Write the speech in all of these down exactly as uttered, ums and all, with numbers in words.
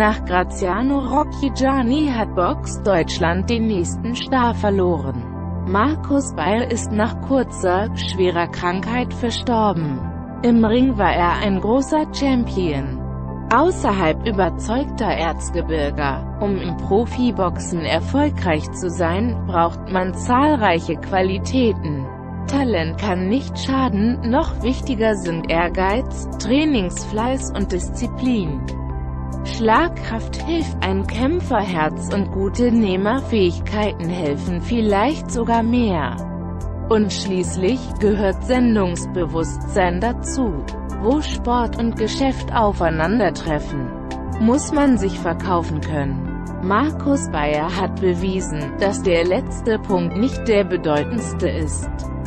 Nach Graziano Rocchigiani hat Box Deutschland den nächsten Star verloren. Markus Bayer ist nach kurzer, schwerer Krankheit verstorben. Im Ring war er ein großer Champion. Außerhalb überzeugter Erzgebirger. Um im Profiboxen erfolgreich zu sein, braucht man zahlreiche Qualitäten. Talent kann nicht schaden, noch wichtiger sind Ehrgeiz, Trainingsfleiß und Disziplin. Schlagkraft hilft, ein Kämpferherz und gute Nehmerfähigkeiten helfen vielleicht sogar mehr. Und schließlich gehört Sendungsbewusstsein dazu. Wo Sport und Geschäft aufeinandertreffen, muss man sich verkaufen können. Markus Bayer hat bewiesen, dass der letzte Punkt nicht der bedeutendste ist.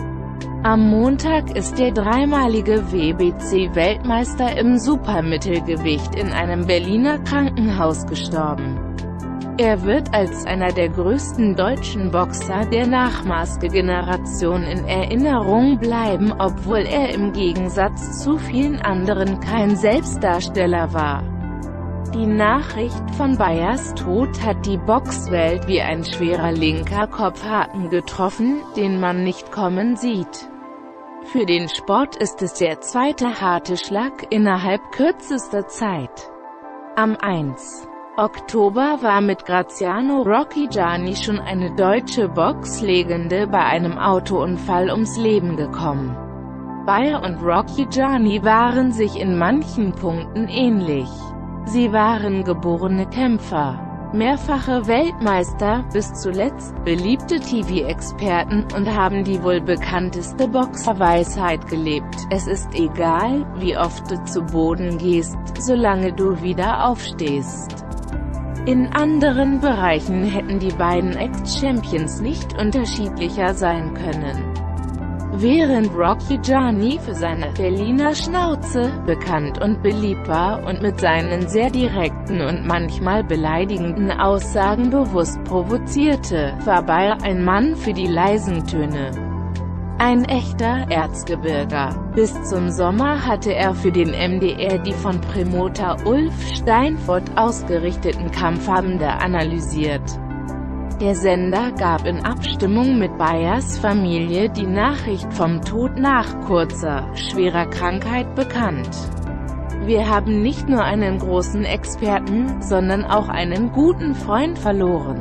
Am Montag ist der dreimalige W B C-Weltmeister im Supermittelgewicht in einem Berliner Krankenhaus gestorben. Er wird als einer der größten deutschen Boxer der Nachmaske-Generation in Erinnerung bleiben, obwohl er im Gegensatz zu vielen anderen kein Selbstdarsteller war. Die Nachricht von Bayers Tod hat die Boxwelt wie ein schwerer linker Kopfhaken getroffen, den man nicht kommen sieht. Für den Sport ist es der zweite harte Schlag innerhalb kürzester Zeit. Am ersten Oktober war mit Graziano Rocchigiani schon eine deutsche Boxlegende bei einem Autounfall ums Leben gekommen. Bayer und Rocchigiani waren sich in manchen Punkten ähnlich. Sie waren geborene Kämpfer, mehrfache Weltmeister, bis zuletzt beliebte T V-Experten und haben die wohl bekannteste Boxerweisheit gelebt: Es ist egal, wie oft du zu Boden gehst, solange du wieder aufstehst. In anderen Bereichen hätten die beiden Ex-Champions nicht unterschiedlicher sein können. Während Rocchigiani für seine Berliner Schnauze bekannt und beliebt war und mit seinen sehr direkten und manchmal beleidigenden Aussagen bewusst provozierte, war Bayer ein Mann für die leisen Töne. Ein echter Erzgebirger. Bis zum Sommer hatte er für den M D R die von Promoter Ulf Steinfurt ausgerichteten Kampfabende analysiert. Der Sender gab in Abstimmung mit Bayers Familie die Nachricht vom Tod nach kurzer, schwerer Krankheit bekannt. Wir haben nicht nur einen großen Experten, sondern auch einen guten Freund verloren,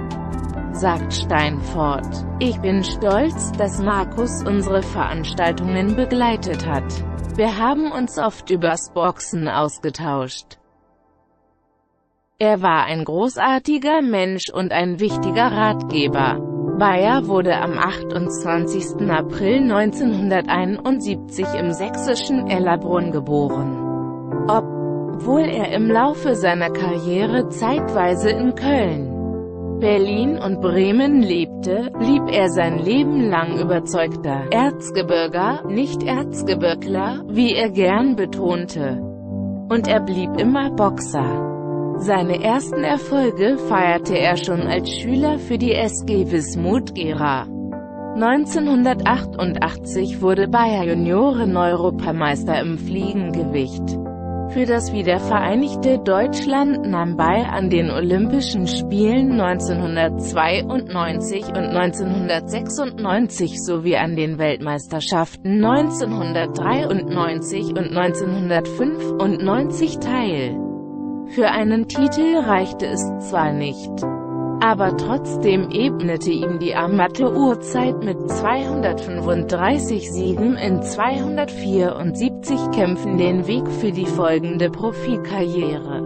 sagt Steinfurt. Ich bin stolz, dass Markus unsere Veranstaltungen begleitet hat. Wir haben uns oft übers Boxen ausgetauscht. Er war ein großartiger Mensch und ein wichtiger Ratgeber. Bayer wurde am achtundzwanzigsten April neunzehnhunderteinundsiebzig im sächsischen Ellerbrunn geboren. Obwohl er im Laufe seiner Karriere zeitweise in Köln, Berlin und Bremen lebte, blieb er sein Leben lang überzeugter Erzgebirger, nicht Erzgebirgler, wie er gern betonte. Und er blieb immer Boxer. Seine ersten Erfolge feierte er schon als Schüler für die S G Wismut Gera. neunzehnhundertachtundachtzig wurde Bayer Junioren-Europameister im Fliegengewicht. Für das wiedervereinigte Deutschland nahm Bayer an den Olympischen Spielen neunzehnhundertzweiundneunzig und neunzehnhundertsechsundneunzig sowie an den Weltmeisterschaften neunzehnhundertdreiundneunzig und neunzehnhundertfünfundneunzig teil. Für einen Titel reichte es zwar nicht, aber trotzdem ebnete ihm die Amateurzeit mit zweihundertfünfunddreißig Siegen in zweihundertvierundsiebzig Kämpfen den Weg für die folgende Profikarriere.